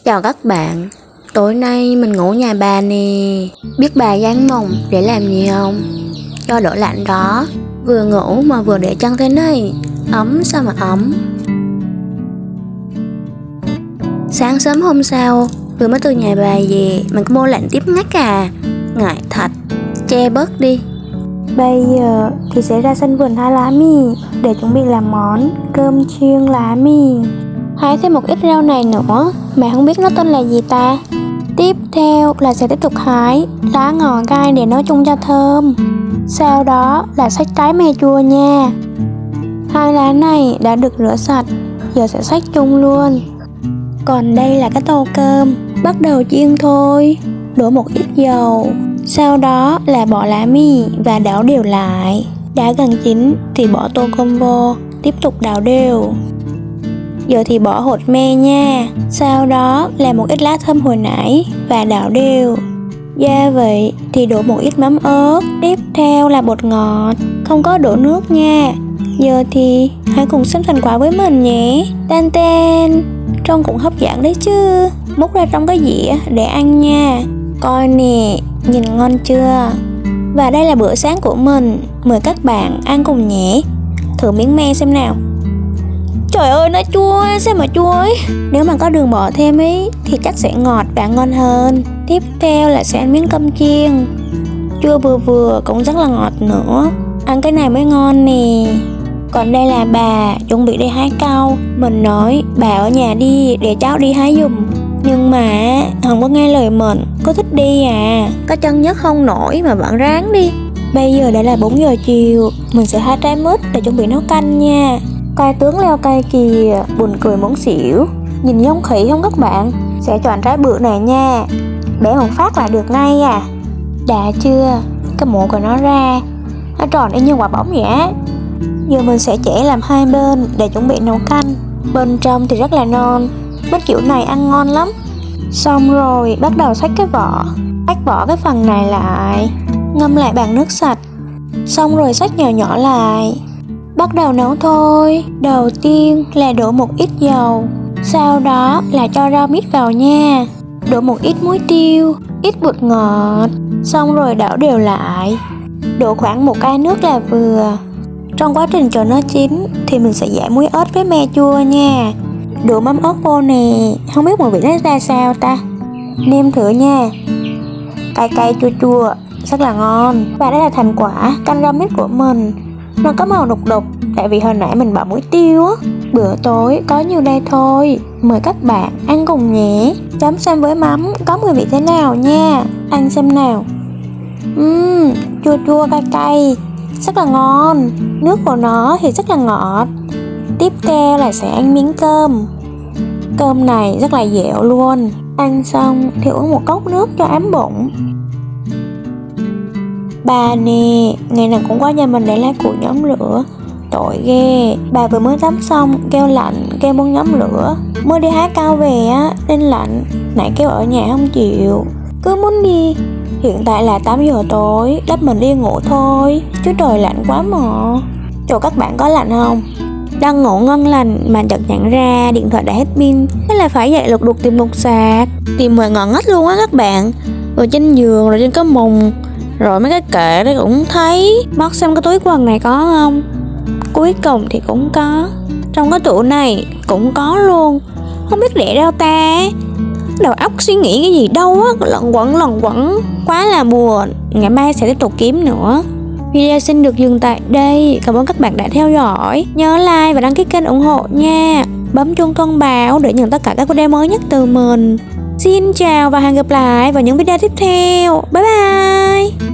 Chào các bạn, tối nay mình ngủ nhà bà nè. Biết bà dán mồng để làm gì không? Cho đỡ lạnh đó. Vừa ngủ mà vừa để chân thế này, ấm sao mà ấm. Sáng sớm hôm sau, vừa mới từ nhà bà về, mình có mua lạnh tiếp ngắt à. Ngại thật, che bớt đi. Bây giờ thì sẽ ra sân vườn hái lá mì để chuẩn bị làm món cơm chiên lá mì. Hái thêm một ít rau này nữa mà không biết nó tên là gì ta. Tiếp theo là sẽ tiếp tục hái lá ngò gai để nấu chung cho thơm. Sau đó là xách trái me chua nha. Hai lá này đã được rửa sạch, giờ sẽ xách chung luôn. Còn đây là cái tô cơm, bắt đầu chiên thôi. Đổ một ít dầu, sau đó là bỏ lá mì và đảo đều lại. Đã gần chín thì bỏ tô cơm vô, tiếp tục đảo đều. Giờ thì bỏ hột me nha. Sau đó là một ít lá thơm hồi nãy và đảo đều. Gia vị thì đổ một ít mắm ớt. Tiếp theo là bột ngọt, không có đổ nước nha. Giờ thì hãy cùng xem thành quả với mình nhé. Tan tan, trông cũng hấp dẫn đấy chứ. Múc ra trong cái dĩa để ăn nha. Coi nè, nhìn ngon chưa? Và đây là bữa sáng của mình. Mời các bạn ăn cùng nhé. Thử miếng me xem nào. Trời ơi, nó chua, sao mà chua ấy. Nếu mà có đường bỏ thêm ấy thì chắc sẽ ngọt và ngon hơn. Tiếp theo là sẽ ăn miếng cơm chiên. Chua vừa vừa cũng rất là ngọt nữa. Ăn cái này mới ngon nè. Còn đây là bà chuẩn bị đi hái cau. Mình nói bà ở nhà đi để cháu đi hái giùm. Nhưng mà không có nghe lời mình, có thích đi à. Có chân nhất không nổi mà vẫn ráng đi. Bây giờ đã là 4 giờ chiều. Mình sẽ hái trái mít để chuẩn bị nấu canh nha. Coi tướng leo cây kìa, buồn cười muốn xỉu. Nhìn giống khỉ không các bạn? Sẽ chọn trái bự này nha. Bẻ một phát là được ngay à. Đã chưa? Cái mộ của nó ra, nó tròn y như quả bóng vậy á. Giờ mình sẽ chẻ làm hai bên để chuẩn bị nấu canh. Bên trong thì rất là non. Mít kiểu này ăn ngon lắm. Xong rồi bắt đầu xách cái vỏ. Tách vỏ cái phần này lại, ngâm lại bằng nước sạch. Xong rồi xách nhỏ nhỏ lại. Bắt đầu nấu thôi. Đầu tiên là đổ một ít dầu. Sau đó là cho rau mít vào nha. Đổ một ít muối tiêu, ít bột ngọt. Xong rồi đảo đều lại. Đổ khoảng một cái nước là vừa. Trong quá trình chờ nó chín thì mình sẽ giải muối ớt với me chua nha. Đổ mắm ớt vô nè. Không biết mùi vị nó ra sao ta. Nêm thử nha. Cay cay chua chua, rất là ngon. Và đây là thành quả canh rau mít của mình. Nó có màu đục đục tại vì hồi nãy mình bỏ muối tiêu á. Bữa tối có nhiêu đây thôi. Mời các bạn ăn cùng nhé. Chấm xem với mắm có mùi vị thế nào nha. Ăn xem nào. Chua chua cay cay, rất là ngon. Nước của nó thì rất là ngọt. Tiếp theo là sẽ ăn miếng cơm. Cơm này rất là dẻo luôn. Ăn xong thì uống một cốc nước cho ấm bụng. Bà nè, ngày nào cũng qua nhà mình để lấy củi nhóm lửa. Tội ghê. Bà vừa mới tắm xong kêu lạnh, kêu muốn nhóm lửa. Mới đi hái cau về á nên lạnh. Nãy kêu ở nhà không chịu, cứ muốn đi. Hiện tại là 8 giờ tối, đắp mình đi ngủ thôi, chứ trời lạnh quá mà. Trời, các bạn có lạnh không? Đang ngủ ngon lành mà chợt nhận ra điện thoại đã hết pin. Thế là phải dậy lục đục tìm lục sạc. Tìm ngoài ngọn ngách luôn á các bạn. Rồi trên giường, rồi trên cái mùng, rồi mấy cái kệ đấy cũng thấy. Móc xem cái túi quần này có không. Cuối cùng thì cũng có. Trong cái tủ này cũng có luôn. Không biết để đâu ta. Đầu óc suy nghĩ cái gì đâu á, lẩn quẩn quá là buồn. Ngày mai sẽ tiếp tục kiếm nữa. Video xin được dừng tại đây. Cảm ơn các bạn đã theo dõi. Nhớ like và đăng ký kênh ủng hộ nha. Bấm chuông thông báo để nhận tất cả các video mới nhất từ mình. Xin chào và hẹn gặp lại vào những video tiếp theo. Bye bye.